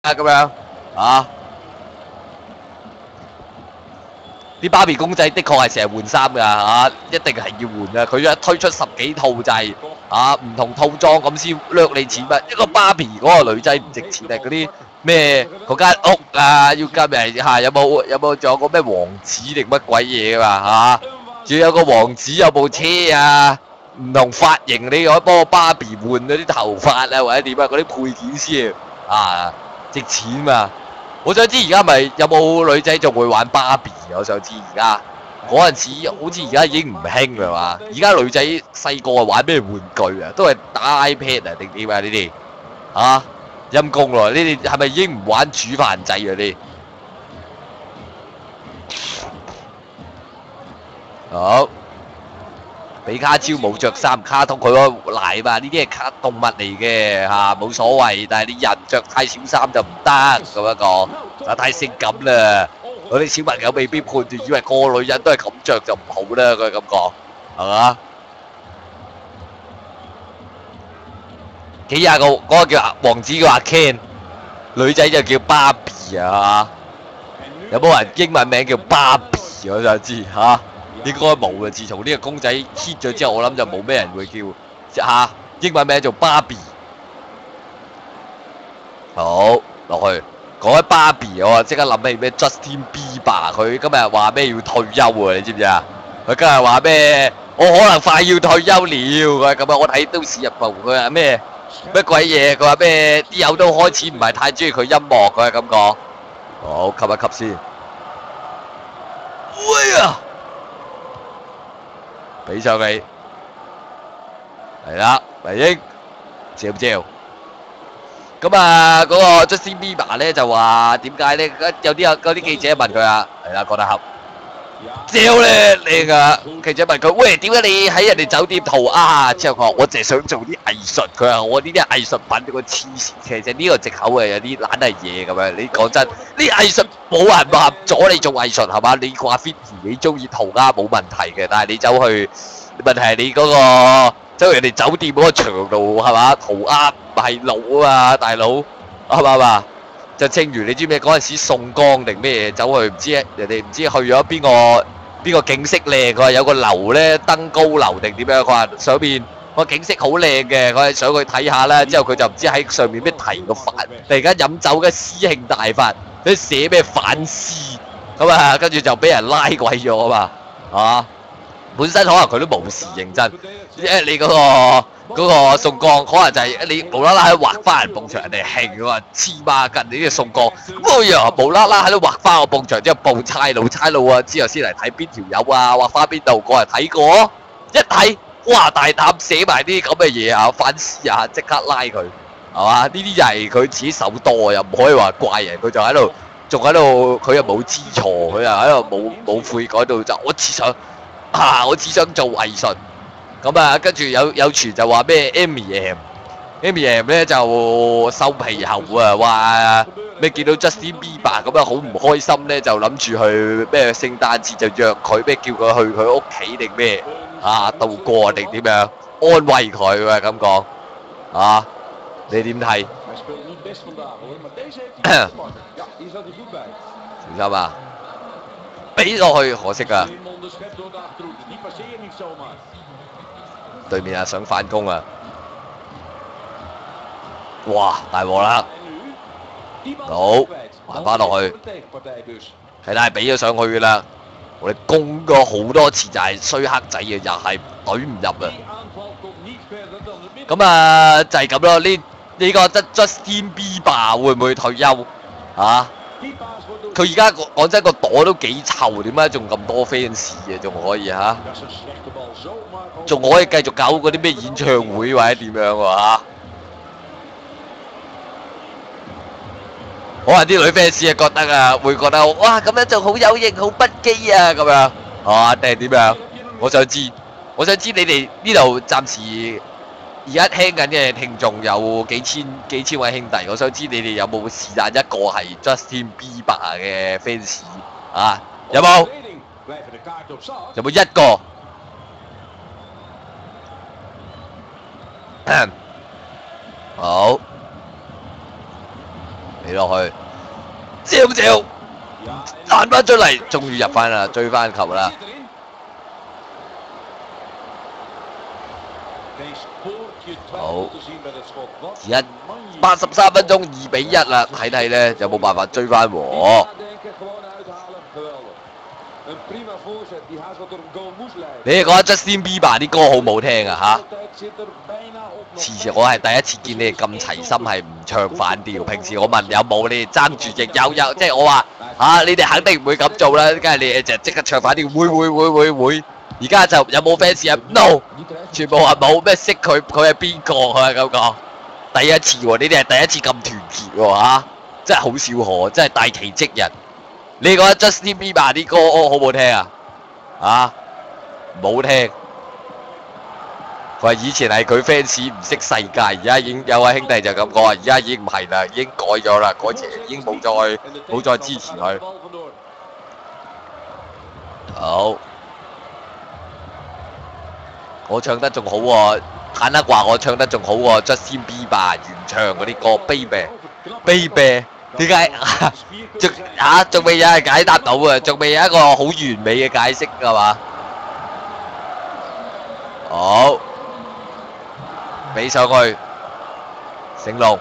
咁樣啊！啲芭比公仔的確係成日換衫㗎嚇，一定係要換啊！佢一推出10幾套就係唔同套裝咁先掠你錢乜？一個芭比嗰個女仔唔值錢啊！嗰啲咩嗰間屋啊，要加埋嚇有冇仲有個咩王子定乜鬼嘢㗎嘛嚇？仲有個王子有部車啊，唔同髮型你可以幫個芭比換嗰啲頭髮啊，或者點啊？嗰啲配件先值錢嘛！我想知而家咪有冇女仔仲會玩芭比？我想知而家嗰陣時，好似而家已經唔興啦嘛。而家女仔細個玩咩玩具啊？都係打 iPad 啊定點啊？呢啲陰公咯！呢啲係咪已經唔玩煮飯仔啊？你好，比卡超冇着衫，卡通佢個奶嘛，呢啲係卡動物嚟嘅冇所謂。但係你人着太少衫就唔得咁樣講，就太性感啦。嗰啲小朋友未必判斷，以為個個女人都係咁着就唔好啦。佢咁講係嘛？幾廿個嗰個叫王子叫阿 Ken，女仔就叫芭比啊！有冇人英文名叫芭比？我就知應該冇啊！自從呢個公仔 hit 咗之後，我諗就冇咩人會叫英文名做芭比。好落去講起芭比，我即刻諗起咩 Justin Bieber， 佢今日話咩要退休啊？你知唔知啊？佢今日話咩？我可能快要退休了。佢咁啊！我睇都市日報，佢話咩鬼嘢？佢話咩啲友都開始唔係太中意佢音樂，佢係咁講。好，吸一吸先。喂啊！俾上你，係啦，黎英，照唔照？咁嗰個 Justin Bieber 咧就話點解咧？有啲記者問佢係啦，講得合。照咧靚啊！記者問佢：喂，點解你喺人哋酒店塗鴉？之後佢話：我淨係想做啲藝術。佢話：我呢啲藝術品個黐線。其實呢個藉口有啲懶係嘢咁樣。你講真，呢藝術冇人話阻你做藝術係嘛？你掛 fit 你中意塗鴉冇問題嘅，但係你走去問題係你嗰個走去人哋酒店嗰個牆度係嘛？塗鴉唔係路啊嘛，大佬係嘛？就正如你知咩嗰陣時宋江定咩嘢走去唔知人哋唔知去咗邊個景色靚，佢話有個樓咧登高樓定點樣，佢話上邊個景色好靚嘅，佢係想去睇下啦。之後佢就唔知喺上面咩提個反，突然間飲酒嘅詩興大發，佢寫咩反思咁跟住就俾人拉鬼咗啊嘛本身可能佢都冇事認真，因為你嗰個宋江可能就係你無啦啦喺度畫翻人埲牆，人哋興嘅話黐孖筋你呢個宋江，咁又無啦啦喺度畫翻個埲牆之後報差佬之後先嚟睇邊條友畫翻邊度過嚟睇過，一睇哇大膽寫埋啲咁嘅嘢反思即刻拉佢係嘛？呢啲就係佢自己手多，又唔可以話怪人，佢就喺度仲喺度，佢又冇知錯，佢又喺度冇悔改到就我只想做藝術。咁跟住有傳就話咩 Eminem 咧就收皮後話咩見到 Justin Bieber 咁好唔開心咧，就諗住去咩聖誕節就約佢咩叫佢去佢屋企定咩度過定點樣安慰佢咁講你點睇？小心俾落去可惜㗎。對面想反攻哇大鑊啦！好還翻落去，係啦，俾咗上去㗎啦。我哋攻咗好多次就係衰黑仔嘅，又係懟唔入咁就係咁咯。呢個 Justin Bieber 會唔會退休佢而家講真個朵都幾臭，點解仲咁多 fans 嘅？仲可以仲可以繼續搞嗰啲咩演唱會或者點樣可能啲女 fans 覺得會覺得哇咁樣就好有型好不羈咁樣定係點樣？我想知你哋呢度暫時而家聽緊嘅聽眾有幾千位兄弟，我想知你哋有冇是但一個係 Justin Bieber 嘅 fans 有冇？有冇一個？好， 俾落去，照照彈翻出嚟，終於入翻啦，追翻球啦。好，而家83分鐘2-1啦，睇睇咧有冇辦法追翻和。你哋覺得 Justin Bieber 啲歌好唔好聽啊？我係第一次見你哋咁齊心係唔唱反調。平時我問有冇，你哋爭住亦有，即係我話你哋肯定唔會咁做啦，梗係你哋就即刻唱反調，會。而家就有冇 fans 啊 ？No， 全部話冇，咩識佢係邊個佢係咁講。第一次喎，你哋係第一次咁團結喎真係好少可，真係大奇蹟人。你覺得 Justin Bieber 啲歌好唔好聽啊？唔好聽。佢話以前係佢 fans 唔識世界，而家已經有位兄弟就咁講話，而家已經唔係啦，已經改咗啦，改邪已經冇再支持佢。好。我唱得仲好喎，坦克話我唱得仲好喎 ，Justin Bieber 原唱嗰啲歌 ，Baby，點解仲未有人解答到啊？仲未有一個好完美嘅解釋㗎嘛？好，俾上去，成龍。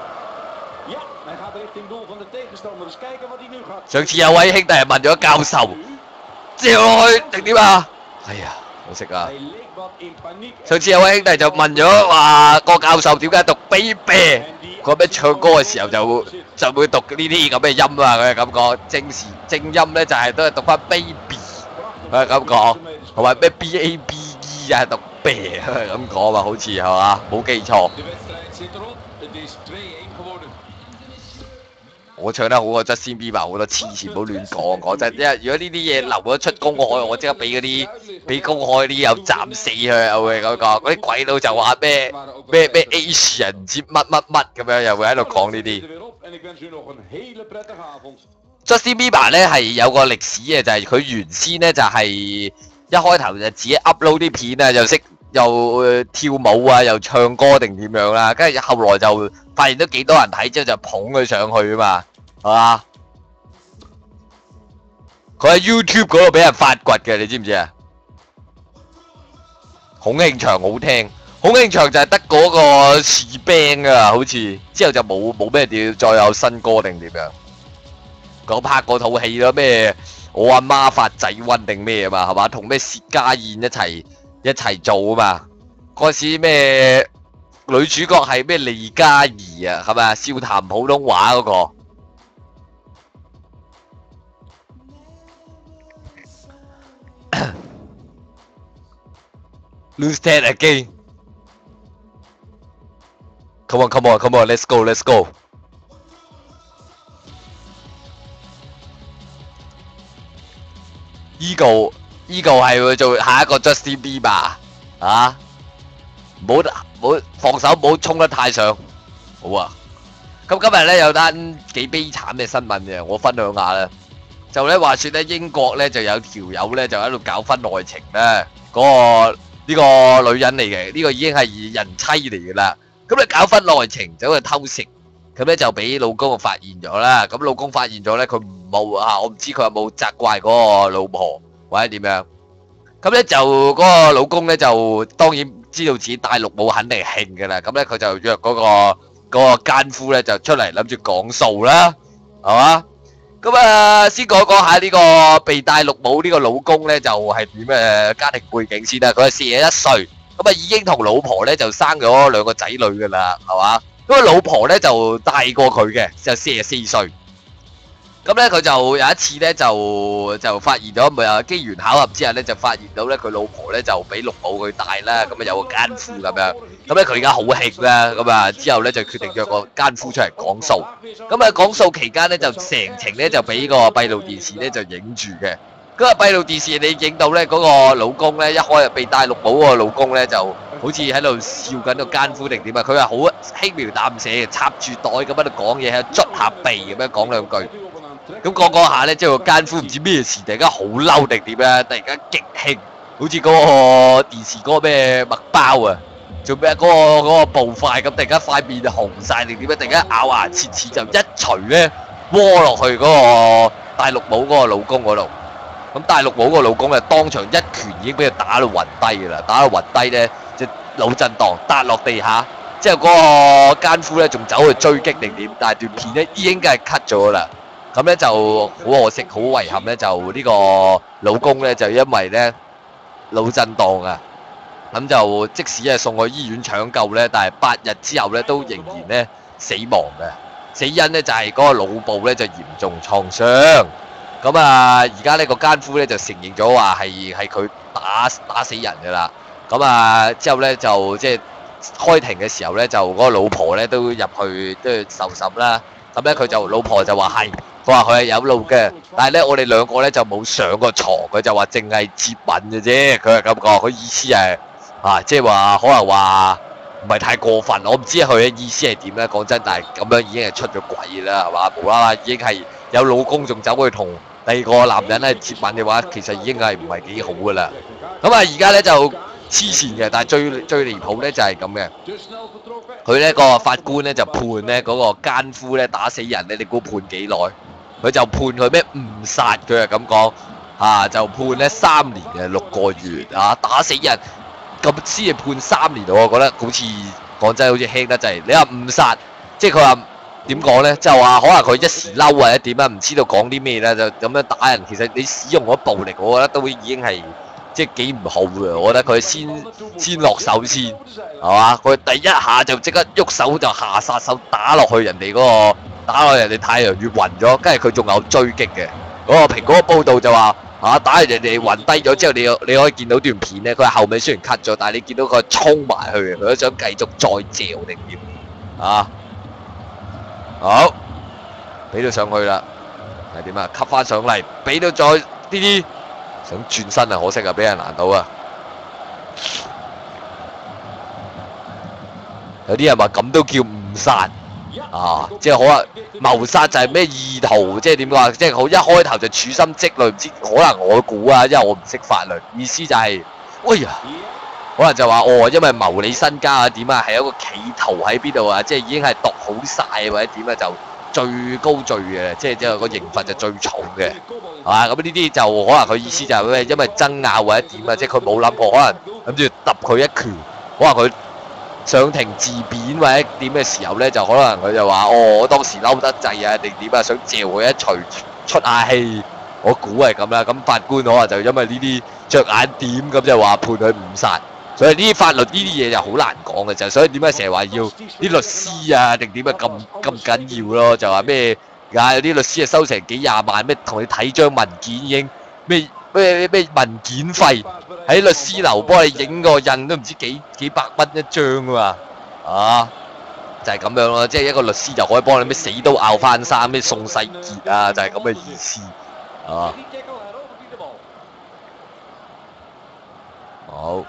上次有位兄弟係問咗教授，掉落去定點啊？哎呀，好食啊！上次有位兄弟就問咗話個教授點解讀 baby， 佢咩唱歌嘅時候就會讀呢啲咁嘅音啊，佢係咁講，正音咧就係都係讀翻 baby， 佢係咁講，同埋咩 babe 啊讀 b 佢係咁講嘛，好似係嘛，冇記錯。我唱得好過 Justin Bieber 好多次，唔好亂講真，因為如果呢啲嘢流咗出公海，我即刻俾公海啲友斬死佢，我會咁講。嗰啲鬼佬就話咩 Asian 唔知乜咁樣，又會喺度講呢啲。Justin Bieber 咧係有個歷史嘅，就係佢原先咧就係一開頭就自己 upload 啲片啊，又識又跳舞啊，又唱歌定點樣啦，跟住後來就發現都幾多人睇，之後就捧佢上去啊嘛。係嘛？佢喺 YouTube 嗰度俾人發掘嘅，你知唔知啊？孔慶祥好聽，孔慶祥就係得嗰個士兵啊，好似之後就冇咩點再有新歌定點樣？佢拍嗰套戲咯，咩我阿媽發仔瘟定咩啊嘛，係嘛？同咩薛家燕一齊做啊嘛。嗰時咩女主角係咩利嘉怡啊，係咪啊？笑談普通話嗰個。Lose that again. Come on, let's go. Eagle 係會做下一個 Justin Bieber 啊！唔好防守，唔好衝得太上。好啊！咁今日咧有單幾悲慘嘅新聞嘅，我分享下啦。就咧話說咧，英國咧就有條友咧就喺度搞婚外情咧，呢個女人嚟嘅，呢個已經係人妻嚟噶啦。咁咧搞婚外情走去偷食，咁咧就俾老公發現咗啦。咁老公發現咗咧，佢冇我唔知佢有冇責怪嗰個老婆或者點樣。咁咧就嗰個老公咧就當然知道自己戴綠帽肯定係興噶啦。咁咧佢就約嗰個奸夫咧就出嚟諗住講數啦，係嘛？咁先講下呢個被戴綠帽呢個老公咧，就係點嘅家庭背景先啦。佢係41歲，咁已經同老婆咧就生咗2個仔女噶啦，係嘛？咁個老婆咧就大過佢嘅，就44歲。咁咧佢就有一次咧就發現咗，咪機緣巧合之下咧就發現到咧佢老婆咧就俾綠帽佢戴啦，咁有個奸夫咁樣。咁咧佢而家好興啦，咁之後咧就決定約個奸夫出嚟講數。咁講數期間咧就成程咧就俾個閉路電視咧就影住嘅。嗰個閉路電視你影到咧嗰個老公咧一開被戴綠帽嗰個老公咧就好似喺度笑緊個奸夫定點啊！佢係好輕描淡寫插住袋咁喺度講嘢，喺度捽下鼻咁樣講兩句。咁講下咧，即係個奸夫唔知咩事，突然間好嬲定點啊！突然間極興，好似嗰個電視嗰個咩麥包啊， 做咩嗰個步快咁，突然間塊面紅晒定點樣？突然間咬牙切齒就一錘咧窩落去嗰個戴綠帽嗰個老公嗰度。咁戴綠帽嗰個老公啊，當場一拳已經俾佢打到暈低㗎啦，打到暈低咧就腦震盪，笪落地下。之後嗰個奸夫咧仲走去追擊定點，但係段片咧已經梗係 cut 咗啦。咁咧就好可惜，好遺憾咧，就呢個老公咧就因為咧腦震盪啊，咁就即使係送去醫院搶救咧，但係8日之後咧都仍然咧死亡嘅。死因咧就係嗰個腦部咧就嚴重創傷。咁啊，而家呢個奸夫咧就承認咗話係佢打死人㗎啦。咁啊之後咧就即係開庭嘅時候咧，就嗰個老婆咧都入去都要受審啦。咁咧佢就老婆就話係，佢話佢係有路嘅，但係咧我哋兩個咧就冇上過床，佢就話淨係接吻嘅啫，佢係咁講，佢意思係即係話可能話唔係太過分，我唔知佢嘅意思係點咧。講真，但係咁樣已經係出咗軌啦，係嘛？無啦啦已經係有老公仲走去同第二個男人咧接吻嘅話，其實已經係唔係幾好噶啦。咁啊而家咧就黐線嘅，但係最離譜咧就係咁嘅。佢呢個法官咧就判咧嗰個奸夫咧打死人咧，你估判幾耐？佢就判佢咩誤殺，佢係咁講就判咧3年嘅6個月打死人咁先係判3年，我覺得好似講真好似輕得滯。你話誤殺，即係佢話點講咧？就話可能佢一時嬲或者點啊，唔知道講啲咩咧，就咁樣打人。其實你使用咗暴力，我覺得都已經係即係幾唔好嘅。我覺得佢先落手先，係嘛？佢第一下就即刻喐手就下殺手打落去人哋打落人哋太陽穴暈咗，跟住佢仲有追擊嘅。嗰個蘋果報道就話打人哋暈低咗之後，你可以見到段片咧，佢後尾雖然 cut 咗，但係你見到佢衝埋去嘅，佢都想繼續再嚼定點好，俾到上去啦，係點啊？吸翻上嚟，俾到再啲想轉身啊，可惜啊，俾人攔到啊！有啲人話咁都叫誤殺即係可能謀殺就係咩意圖，即係點講啊？即係好一開頭就處心積慮，唔知可能我估啊，因為我唔識法律，意思就係，哎呀，可能就話因為謀你身家點啊，係一個企圖喺邊度啊，即係已經係度好晒或者點啊，就最高罪嘅，即係個刑罰就最重嘅，係嘛？咁呢啲就可能佢意思就係咩？因為爭拗或者點啊，即係佢冇諗過，可能諗住揼佢一拳，可能佢上庭自辯或者點嘅時候咧，就可能佢就話我當時嬲得滯啊，定點啊，想嚼佢一錘出下氣，我估係咁啦。咁法官可能就因為呢啲着眼點，咁就話判佢誤殺。所以呢啲法律呢啲嘢就好難講嘅，就所以點解成日話要啲律師啊定點啊咁緊要咯？就話咩有啲律師啊收成幾廿萬，咩同你睇張文件已經咩文件費，喺律師樓幫你影個印都唔知幾百蚊一張啊嘛，就係咁樣咯，即係一個律師就可以幫你咩死都拗翻生，咩宋世傑啊，就係咁嘅意思好。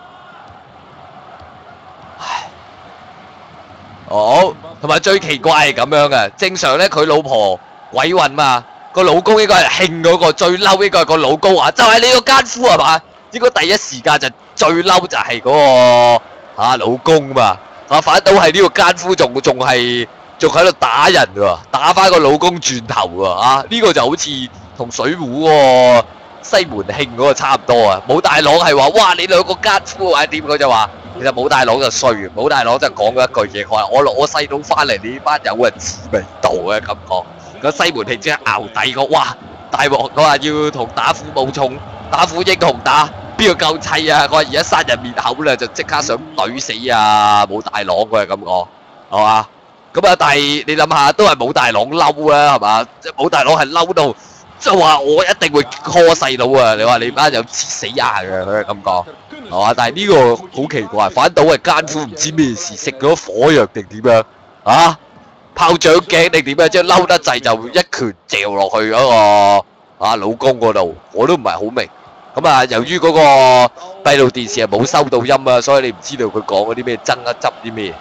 同埋最奇怪係咁樣嘅，正常咧佢老婆鬼混嘛，個老公應該係興嗰個，最嬲應該係個老公就係你個奸夫係嘛？應該第一時間就最嬲就係嗰個老公嘛，反倒係呢個奸夫仲喺度打人喎，打翻個老公轉頭喎呢個就好似同水壺嗰個西門慶嗰個差唔多啊！武大郎係話哇你兩個奸夫或者點，佢就話。其實武大郎就衰，武大郎就講咗一句嘢，佢話我細佬翻嚟，你班友啊知味道嘅感覺。咁西門慶即刻淆底個，哇大鑊！佢話要同打虎武松、打虎英雄打，邊個夠砌啊？佢話而家殺人滅口啦，就即刻想懟死武大郎，佢係咁講，係嘛？咁但係你諗下，都係武大郎嬲啦，係嘛？即係武大郎係嬲到，即係話我一定會 call 細佬啊！你話你班友切死硬嘅，佢係咁講。係嘛？但係呢個好奇怪，反倒係奸夫唔知咩事，食咗火藥定點樣炮仗頸定點樣，即係嬲得滯就一拳嚼落去嗰個老公嗰度，我都唔係好明。咁由於嗰個閉路電視係冇收到音啊，所以你唔知道佢講嗰啲咩爭一執啲咩。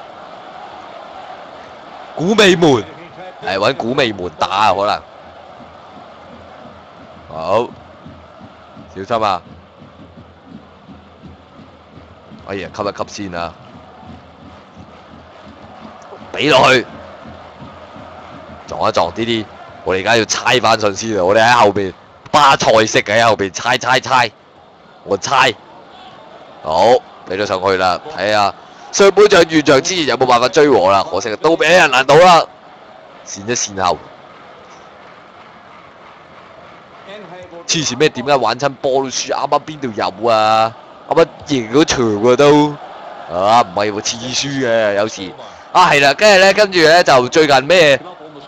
古美門係揾古美門打可能。好，小心啊！哎呀，吸一吸先啊！ 俾落去，撞一撞啲，我哋而家要猜翻順先啊！我哋喺後邊巴塞式喺後邊猜，我猜，好俾咗上去啦，睇下上半場完場之前有冇辦法追和啦？可惜都俾人攔到啦，線一線後。黐線咩？點解玩親波都輸？啱啱邊度有啊？啱啱贏咗場喎都，唔係喎，黐輸嘅有時。係啦，跟住咧就最近咩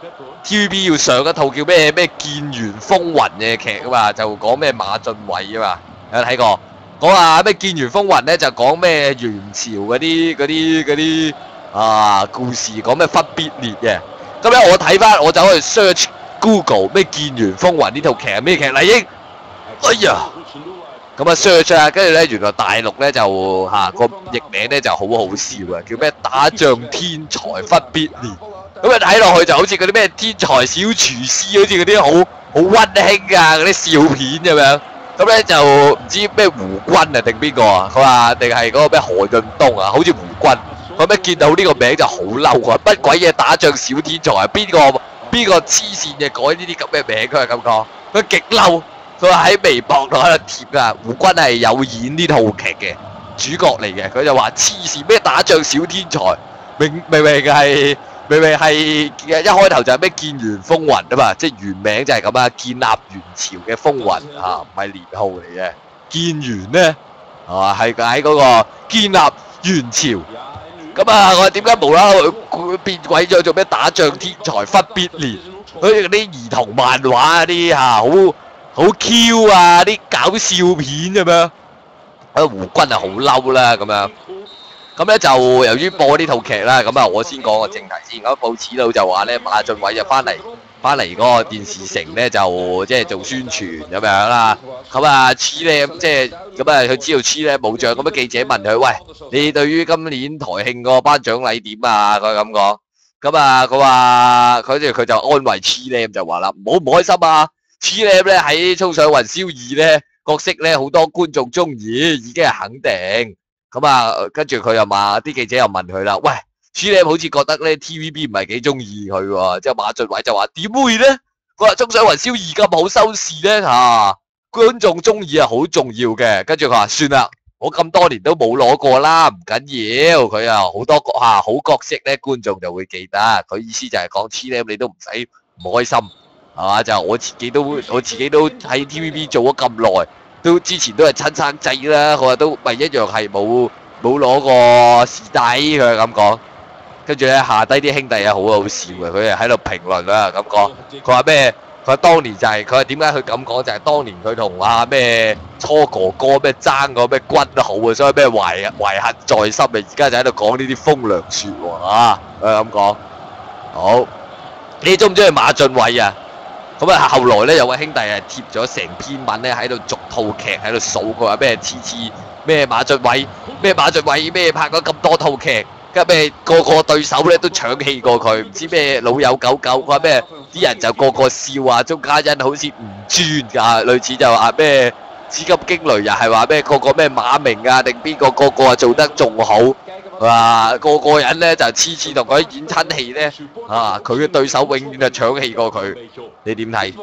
TVB 要上一套叫咩劍緣風雲嘅劇啊嘛，就講咩馬浚偉啊嘛，有睇過？講下咩劍緣風雲咧，就講咩元朝嗰啲故事，講咩忽必烈嘅。咁咧我睇翻，我走去 search Google 咩劍緣風雲呢套劇係咩劇？麗英，哎呀！咁啊 search 啊，跟住咧原來大陸咧就個譯名咧就好好笑啊，叫咩打仗天才忽必烈。咁啊睇落去就好似嗰啲咩天才小廚師，好似嗰啲好溫馨啊嗰啲笑片咁樣。咁咧就唔知咩胡軍啊定邊個啊？佢話定係嗰個咩何潤東啊？好似胡軍。佢咩見到呢個名就好嬲啊！乜鬼嘢打仗小天才啊？邊個黐線嘅改呢啲咁嘅名？佢係咁講，佢極嬲。佢話喺微博度喺度貼啊，胡軍係有演呢套劇嘅主角嚟嘅。佢就話黐線咩打仗小天才，明明係一開頭就係咩建元風雲啊嘛，即係原名就係咁啊，建立元朝嘅風雲唔係年號嚟嘅。建元咧係喺嗰個建立元朝。咁我話點解無啦啦佢變鬼咗做咩打仗天才忽必烈？好似嗰啲兒童漫畫嗰啲好 Q 啊！啲搞笑片咁樣，胡軍好嬲啦咁樣。咁咧就由於播呢套劇啦，咁我先講個正題先。咁報紙佬就話咧，馬浚偉就翻嚟嗰個電視城咧，就即係做宣傳咁樣啦。咁黐咧即係咁佢知道黐咧冇獎。咁記者問佢：喂，你對於今年台慶個頒獎禮點啊？佢咁講。咁佢話佢就安慰黐咧就話啦，唔開心啊！黐咧喺衝上雲霄2咧角色咧好多觀眾中意，已經係肯定。跟住佢又話啲記者又問佢啦，喂，黐咧好似覺得咧 TVB 唔係幾中意佢喎。之後馬浚偉就話點會咧？佢話衝上雲霄2咁好收視咧觀眾中意係好重要嘅。跟住佢話算啦，我咁多年都冇攞過啦，唔緊要。佢好多好角色咧，觀眾就會記得。佢意思就係講黐咧你都唔使唔開心。就我自己都喺 TVB 做咗咁耐，都之前都係親生仔啦，佢話都咪一樣係冇攞過視帝，佢係咁講。跟住咧下低啲兄弟好好笑嘅，佢係喺度評論啦咁講。佢話咩？佢話當年就係佢話點解佢咁講？就係當年佢同咩初哥哥咩爭個咩軍號啊，所以咩懷恨在心啊！而家就喺度講呢啲風涼説話佢係咁講。好，你中唔中意馬浚偉啊？咁後來咧有位兄弟貼咗成篇文咧喺度逐套劇喺度數，佢話咩次咩馬浚偉咩拍咗咁多套劇，跟住咩個對手咧都搶戲過佢，唔知咩老友狗，佢話咩啲人就個笑話鐘嘉欣好似唔專㗎，類似就話咩紫金驚雷又係話咩個咩馬明啊定邊個做得仲好。個人咧就次次同佢演親戲咧，佢嘅對手永遠係搶戲過佢。你點睇？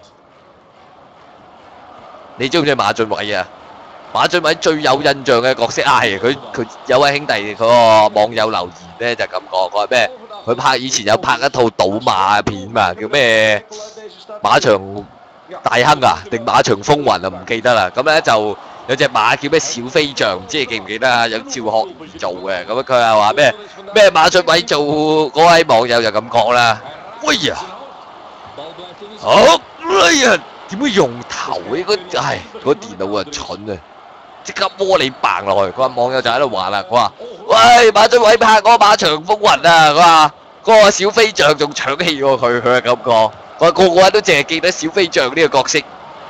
你中唔中意馬浚偉啊？馬浚偉最有印象嘅角色係佢有位兄弟嗰個網友留言咧就咁講，佢話咩？佢以前有拍一套賭馬片嘛，叫咩馬場大亨啊定馬場風雲啊，唔記得啦。咁咧就有隻馬叫咩小飛象，唔知你記唔記得啊？有趙學而做嘅。咁佢係話咩馬浚偉做嗰位網友就咁講啦。喂呀，好哎呀，點會用頭嘅？嗰電腦蠢啊！即刻摸你扮落去。佢話網友就喺度話啦，佢話喂馬浚偉拍嗰個馬場風雲啊，佢話嗰個小飛象仲搶戲過佢係咁講。佢話個人都淨係記得小飛象呢個角色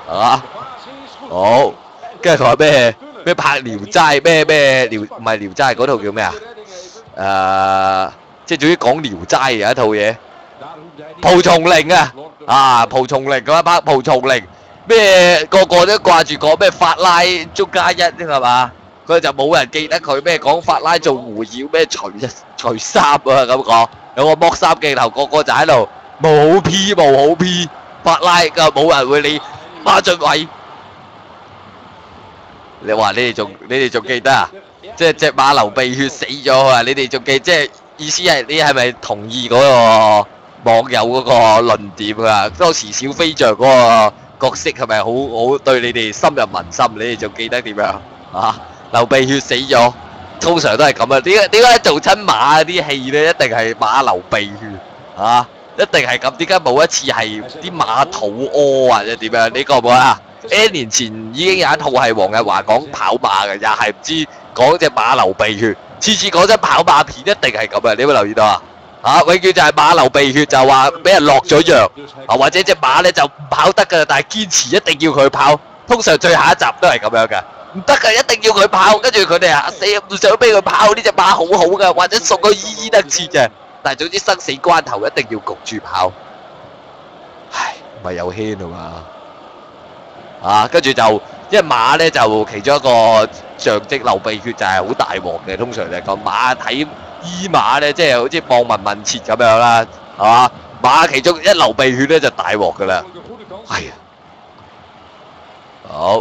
好。跟住佢話咩拍聊齋咩唔係聊齋嗰套叫咩即係總之講聊齋有一套嘢蒲松齡蒲松齡咁拍蒲松齡咩個都掛住講咩法拉鐘嘉欣係嘛？佢就冇人記得佢咩講法拉做狐妖咩除衫咁講。 有個剝衫鏡頭，個個就喺度冇 P 冇好 P， 法拉㗎冇人會理馬俊偉。你話你哋仲記得啊？即係隻馬流鼻血死咗啊！你哋仲記即係意思係你係咪同意嗰個網友嗰個論點啊？當時小飛象嗰個角色係咪好對你哋深入民心？你哋仲記得點樣啊？流鼻血死咗，通常都係咁啊！點解做親馬啲戲咧，一定係馬流鼻血啊？一定係咁，點解冇一次係啲馬肚屙或者點樣？你覺唔覺啊？N 年前已經有一套係黃日華講跑馬嘅，又係唔知講隻馬流鼻血，次次講真跑馬片一定係咁啊！你有冇留意到啊？永遠就係馬流鼻血，就話俾人落咗藥啊，或者隻馬咧就唔跑得㗎，但係堅持一定要佢跑。通常最後一集都係咁樣㗎，唔得㗎，一定要佢跑。跟住佢哋啊，死唔想俾佢跑，呢隻馬好好㗎，或者送佢醫得切嘅。但係總之生死關頭一定要焗住跑。唉，咪有牽啊嘛〜跟住就，因為馬咧就其中一個象徵流鼻血就係好大鑊嘅，通常就係講馬睇醫馬咧，即係好似望聞問切咁樣啦，係嘛？馬其中一流鼻血咧就大鑊噶啦，係啊，好。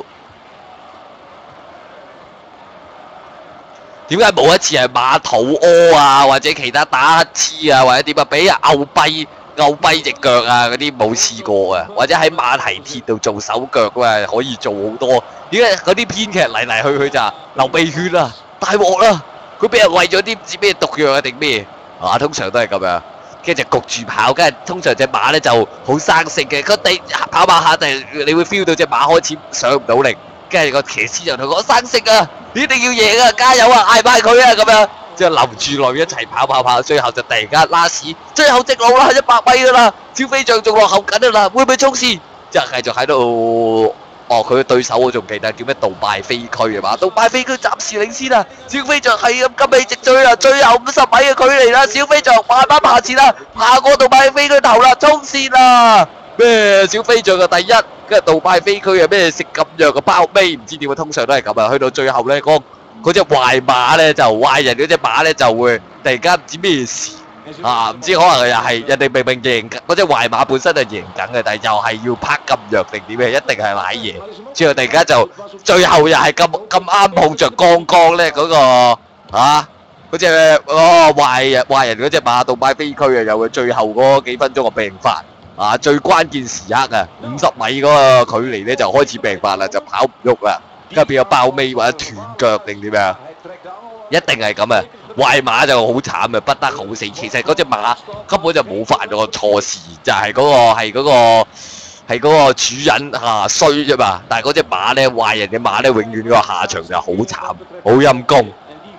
點解冇一次係馬肚屙啊，或者其他打乞嗤啊，或者點啊，俾人牛跛隻腳啊，嗰啲冇試過啊，或者喺馬蹄鐵度做手腳啊，可以做好多。點解嗰啲編劇嚟嚟去去就流鼻血啦，大鑊啦，佢俾人餵咗啲唔知咩毒藥啊定咩啊？通常都係咁樣，跟住就焗住跑，跟住通常隻馬咧就好生性嘅，佢哋跑下就你會 feel 到隻馬開始上唔到力，跟住個騎師就同佢講生性啊，你一定要贏啊，加油啊，嗌埋佢啊咁樣。之後留住落一齊跑，最後就突然間拉屎，最後直路啦，100米噶啦，小飛象仲落後緊啦，會唔會衝線？之後繼續喺度，佢嘅對手我仲記得叫咩？杜拜飛區啊嘛，杜拜飛區暫時領先啦，小飛象係咁急起直追啦，最後50米嘅距離啦，小飛象慢慢爬前啦，爬過杜拜飛區頭啦，衝線啦！咩？小飛象嘅第一，跟住杜拜飛區啊咩食咁藥嘅包尾，唔知點解通常都係咁啊，去到最後咧嗰隻壞馬咧就壞人嗰隻馬咧就會突然間唔知咩事啊，唔知可能又係人哋明明贏緊，嗰隻壞馬本身係贏緊嘅，但係又係要拍咁弱定點嘅，一定係賴嘢。之後突然間就最後又係咁啱碰着剛咧嗰個嗰隻壞人嗰隻馬杜拜飛區啊，有佢最後嗰幾分鐘嘅病發啊，最關鍵時刻啊，50米嗰個距離咧就開始病發啦，就跑唔喐啦。跟住變咗爆尾或者斷腳定點樣？一定係咁啊！壞馬就好慘啊，不得好死。其實嗰隻馬根本就冇犯過錯事，就係嗰個主人衰啫嘛。但係嗰隻馬咧，壞人嘅馬咧，永遠個下場就好慘，好陰公。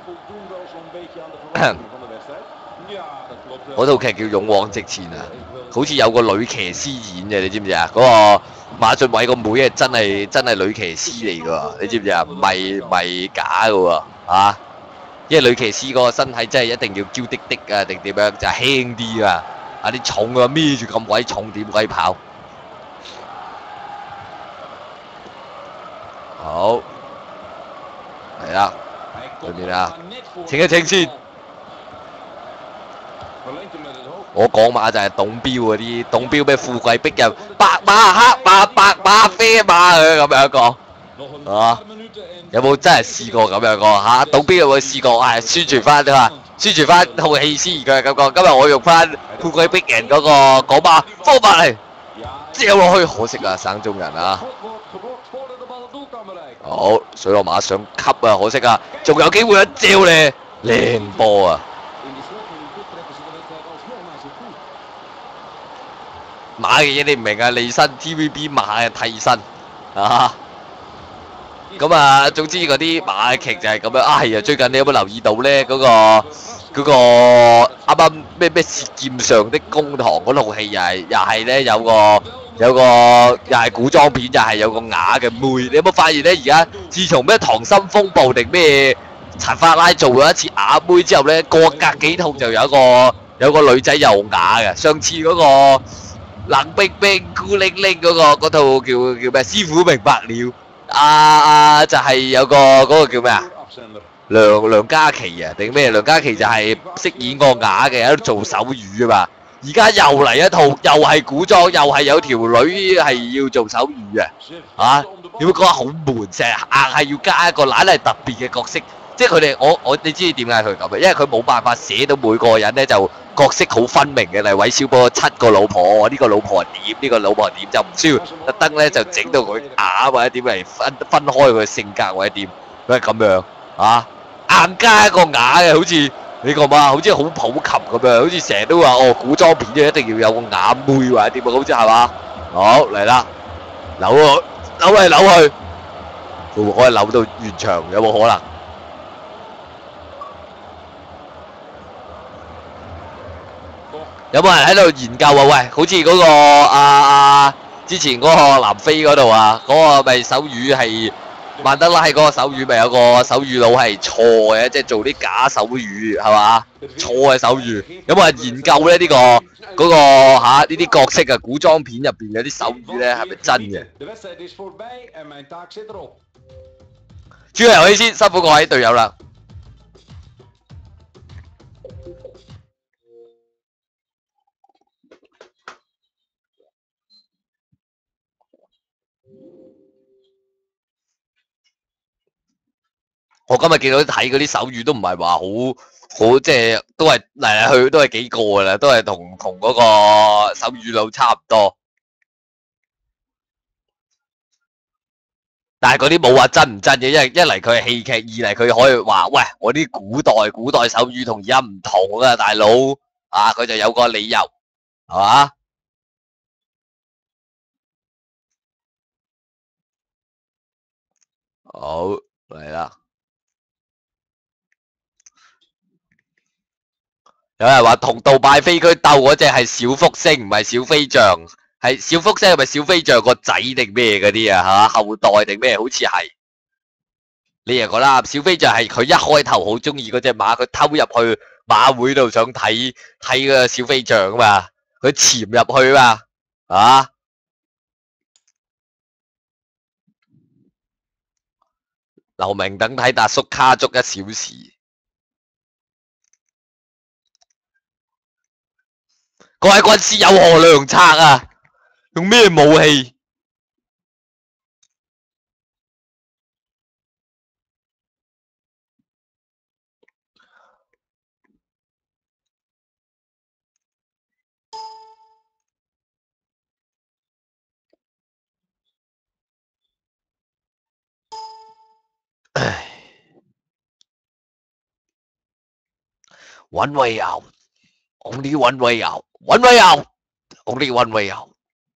嗰套劇叫《勇往直前》啊，好似有個女騎師演嘅，你知唔知啊？嗰個馬俊偉個妹係真係女騎師嚟㗎，你知唔知啊？唔係假㗎喎，因為女騎師嗰個身體真係一定要嬌滴滴啊，定點樣就係輕啲啊！啲重啊孭住咁鬼重點鬼跑，好係啦，對面啊，清一清先。我講馬就係董彪嗰啲，董彪咩富貴逼人，白馬黑馬白馬啡馬佢咁樣講，有冇真係試過咁樣講董彪有冇試過？宣傳翻啫嘛，宣傳翻套戲先，佢係咁講。今日我用翻富貴逼人嗰個講馬方法嚟掉落去，可惜啊，省中人啊！好，水落馬上吸啊，可惜啊，仲有機會一招咧，靚波啊！馬嘅嘢你唔明啊，利申 TVB 馬嘅替身咁總之嗰啲馬劇就係咁樣係啊！最近你有冇留意到咧？嗰個啱啱咩舌劍上的公堂嗰套戲又係咧有個又係古裝片，又係有個啞嘅妹。你有冇發現咧？而家自從咩溏心風暴定咩陳法拉做咗一次啞妹之後咧，過隔幾套就有個女仔又啞嘅。上次嗰個冷冰冰孤零零嗰套叫咩？師傅明白了。就係有個嗰個叫咩啊？ 梁嘉琪啊，定咩？梁嘉琪就係飾演個啞嘅，喺度做手語啊嘛。而家又嚟一套，又係古裝，又係有條女係要做手語嘅，啊！你會覺得好悶，成日硬係要加一個懶係特別嘅角色，即係佢哋你知點解佢咁嘅？因為佢冇辦法寫到每個人咧就角色好分明嘅，例如韋小寶7個老婆，呢個老婆係點，呢個老婆係點，就唔需要特登咧就整到佢啞或者點嚟分開佢嘅性格或者點，佢係咁樣啊，硬加一個啞嘅，好似。你講嘛？好似好普及咁樣，好似成日都話古裝片就一定要有個啞妹或者點啊，好似係嘛？好嚟啦，扭佢，扭嚟扭去，會唔會可以扭到完場？有冇可能？有冇人喺度研究啊？喂，好似嗰個之前嗰個南非嗰度啊，嗰個咪手語係。曼德拉嗰個手語咪有個手語佬係錯嘅，即係做啲假手語係嘛？錯嘅手語，有冇人研究咧？呢個嗰個呢啲角色啊，古裝片入邊有啲手語咧係咪真嘅？主要遊戲先，辛苦各位隊友啦。我今日見到睇嗰啲手語都唔係話好，即係都係嚟嚟去都係幾個噶啦，都係同嗰個手語佬差唔多。但係嗰啲冇話真唔真嘅，因為一嚟佢係戲劇，二嚟佢可以話喂，我啲古代手語同而家唔同啊，大佬啊，佢就有個理由係嘛？好嚟啦！有人話同杜拜飛區鬥嗰隻係小福星，唔係小飛象，係小福星係咪小飛象個仔定咩嗰啲啊？吓後代定咩？好似係你又覺啦，小飛象係佢一開頭好中意嗰隻馬，佢偷入去馬會度想睇個小飛象啊嘛，佢潛入去嘛，啊！留明等睇達叔卡足1小時。各位軍師有何良策啊？用咩武器？唉 ，one way out，only one way out，one way out，only one way out。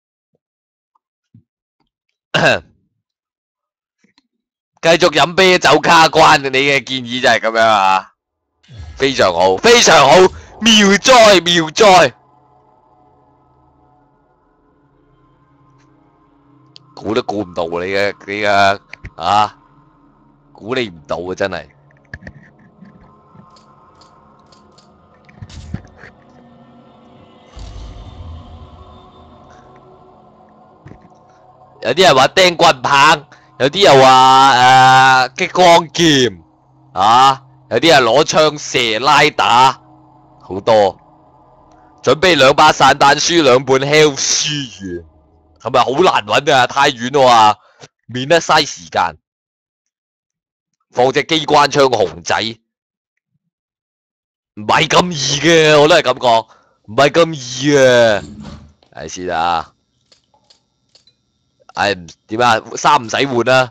繼續飲啤酒卡關，你嘅建議就係咁樣啊？非常好，非常好，妙哉妙哉！估都估唔到你嘅啊！估你唔到啊，真係。有啲人話釘棍棒，有啲又話激光劍啊，有啲人攞槍射拉打，好多。準備2把散彈書，2本 health 書完，係咪好難揾啊？太遠喎，免得嘥時間。放隻機關槍熊仔，唔係咁易嘅，我都係咁講，唔係咁易嘅。睇先啊！唉，點啊？衫唔使換啦。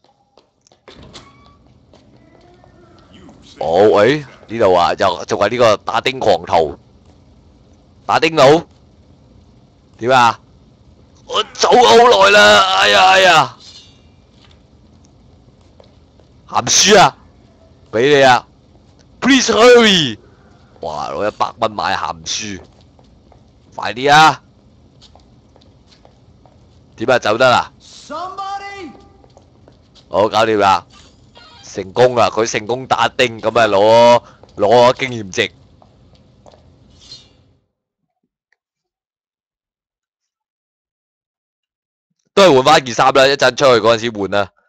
喂，呢度啊，又仲係呢個打丁狂徒，打丁佬，點啊？我走好耐啦，哎呀，鹹書啊，俾你啊 ，Please hurry！哇，攞100蚊買鹹書，快啲啊！點啊？走得啦？好，搞掂啦，成功啦！佢成功打丁，咁咪攞經驗值。都係換翻件衫啦，一陣出去嗰陣時換啦。